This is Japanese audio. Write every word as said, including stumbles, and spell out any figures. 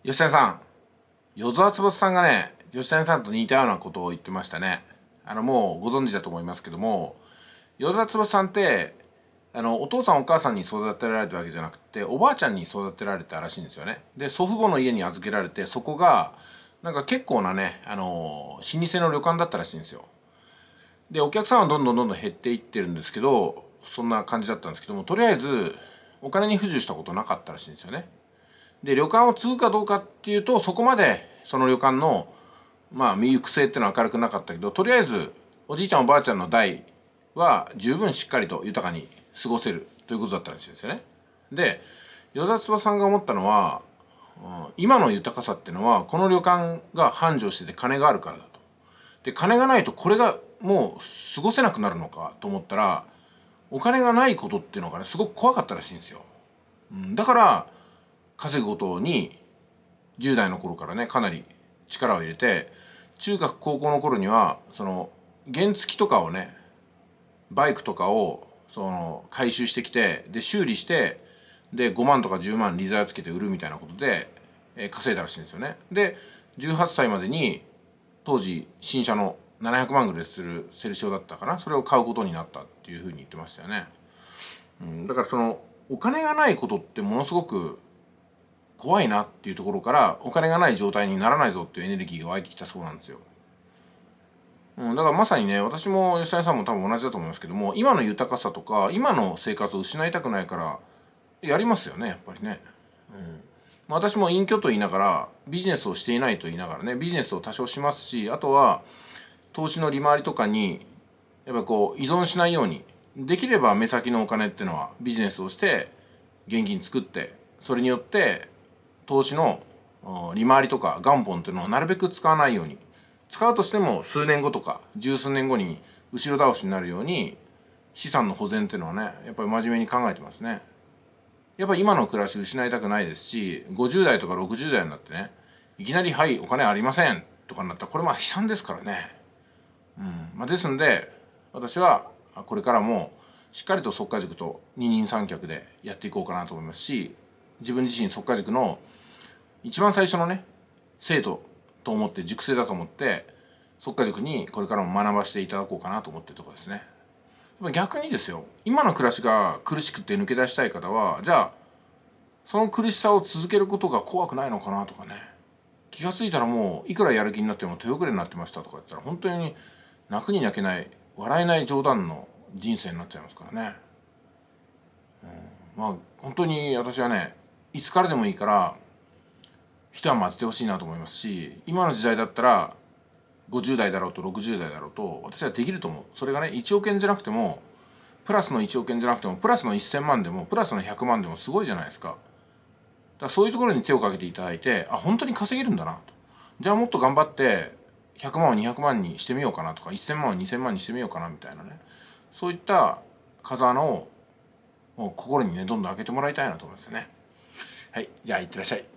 吉谷さん、与沢翼さんがね、吉谷さんと似たようなことを言ってましたね。あの、もうご存知だと思いますけども、与沢翼さんって、あの、お父さんお母さんに育てられたわけじゃなくて、おばあちゃんに育てられたらしいんですよね。で、祖父母の家に預けられて、そこが、なんか結構なね、あの、老舗の旅館だったらしいんですよ。で、お客さんはどんどんどんどん減っていってるんですけど、そんな感じだったんですけども、とりあえず、お金に不自由したことなかったらしいんですよね。で、旅館を継ぐかどうかっていうと、そこまでその旅館のまあ行く末っていうのは明るくなかったけど、とりあえずおじいちゃんおばあちゃんの代は十分しっかりと豊かに過ごせるということだったらしいですよね。で、与田翼さんが思ったのは、今の豊かさっていうのはこの旅館が繁盛してて金があるからだと。で、金がないとこれがもう過ごせなくなるのかと思ったら、お金がないことっていうのがねすごく怖かったらしいんですよ。うん、だから稼ぐことにじゅう代の頃からねかなり力を入れて、中学高校の頃にはその原付とかをね、バイクとかをその回収してきて、で修理して、でごまんとかじゅうまん利ザヤつけて売るみたいなことで、えー稼いだらしいんですよね。でじゅうはっさいまでに当時新車のななひゃくまんぐらいするセルシオだったかな、それを買うことになったっていうふうに言ってましたよね。うん、だからそのお金がないことってものすごく怖いなっていうところから、お金がない状態にならないぞっていうエネルギーが湧いてきたそうなんですよ。うん、だからまさにね、私も吉谷さんも多分同じだと思いますけども、今の豊かさとか今の生活を失いたくないからやりますよね、やっぱりね。うん、まあ私も隠居と言いながらビジネスをしていないと言いながらね、ビジネスを多少しますし、あとは投資の利回りとかにやっぱこう依存しないように、できれば目先のお金っていうのはビジネスをして現金作って、それによって投資の利回りとか元本っていうのをなるべく使わないように、使うとしても数年後とか十数年後に後ろ倒しになるように資産の保全っていうのはね、やっぱり真面目に考えてますね。やっぱり今の暮らし失いたくないですし、ごじゅう代とかろくじゅう代になってね、いきなり「はいお金ありません」とかになったらこれまあ悲惨ですからね。うんまあ、ですんで私はこれからもしっかりと速稼塾と二人三脚でやっていこうかなと思いますし、自分自身速稼塾の一番最初のね生徒と思って、塾生だと思って速稼塾にこれからも学ばせていただこうかなと思ってるところですね。逆にですよ、今の暮らしが苦しくて抜け出したい方は、じゃあその苦しさを続けることが怖くないのかなとかね、気が付いたらもういくらやる気になっても手遅れになってましたとか言ったら、本当に泣くに泣けない笑えない冗談の人生になっちゃいますからね。うん、まあ本当に私はね、いつからでもいいから一山当ててほしいなと思いますし、今の時代だったらごじゅう代だろうとろくじゅう代だろうと私はできると思う。それがねいちおくえんじゃなくても、プラスのいちおくえんじゃなくても、プラスのせんまんでもプラスのひゃくまんでもすごいじゃないですか。だからそういうところに手をかけていただいて、あ本当に稼げるんだなと、じゃあもっと頑張ってひゃくまんをにひゃくまんにしてみようかなとか、せんまんをにせんまんにしてみようかなみたいなね、そういった風穴を心にねどんどん開けてもらいたいなと思いますよね。はい、じゃあいってらっしゃい。